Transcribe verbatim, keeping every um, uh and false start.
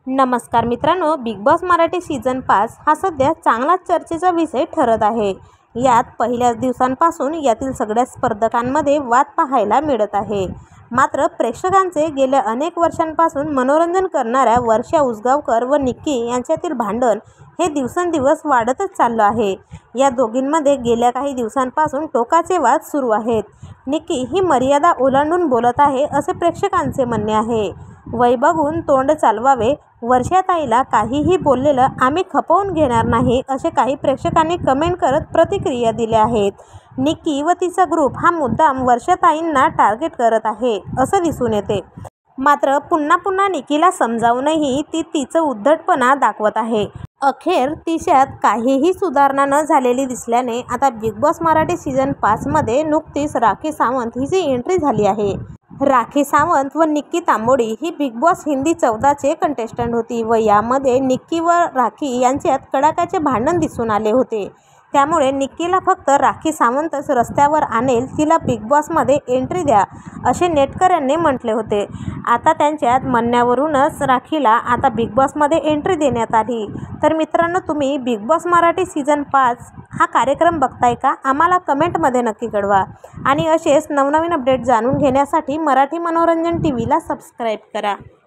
नमस्कार मित्रांनो, big boss Marathi season पाच हा सध्या चांगलाच चर्चेचा विषय ठरत आहे। यात पहिल्याच दिवसांपासून यातील सगळ्या स्पर्धकांमध्ये वाद पाहायला मिळत आहे। मात्र प्रेक्षकांचे गेल्या अनेक वर्षांपासून मनोरंजन करणाऱ्या वर्षा उसगावकर व निक्की यांच्यातील भांडण हे दिवसेंदिवस वाढतच चाललं आहे। या दोघींमध्ये गेल्या काही दिवसांपासून टोकाचे वाद सुरू आहेत। निक्की ही मर्यादा ओलांडून बोलत आहे असे प्रेक्षकांचे म्हणणे आहे। वय बघून तोंड चालवावे, वर्षाताईला काहीही बोललेलं आम्ही खपवून घेणार नाही असे काही प्रेक्षकांनी कमेंट करत प्रतिक्रिया दिल्या आहेत। निक्की व तिचा ग्रुप हा मुद्दाम वर्षाताईंना टार्गेट करत आहे असं दिसून येते। मात्र पुन्हा पुन्हा निक्कीला समजावूनही ती तिचं उद्धटपणा दाखवत आहे। अखेर तिच्यात काहीही सुधारणा न झालेली दिसल्याने आता बिग बॉस मराठी सीझन पाच मध्ये नुकतीच राखी सावंत हिची एंट्री झाली आहे। राखी सावंत व निक्की तांबोळी ही बिग बॉस हिंदी चौदाचे कंटेस्टंट होती व यामध्ये निक्की व राखी यांच्यात कडाक्याचे भांडण दिसून आले होते। त्यामुळे निक्कीला फक्त राखी सावंतच रस्त्यावर आणेल, तिला बिग बॉसमध्ये एंट्री द्या असे नेटकऱ्यांनी म्हटले होते। आता त्यांच्यात म्हणण्यावरूनच राखीला आता बिग बॉसमध्ये एंट्री देण्यात आली। तर मित्रांनो, तुम्ही बिग बॉस मराठी सीझन पाच हा कार्यक्रम बघताय का? आम्हाला कमेंटमध्ये नक्की कळवा आणि असेच नवनवीन अपडेट जाणून घेण्यासाठी मराठी मनोरंजन टी व्हीला सबस्क्राईब करा।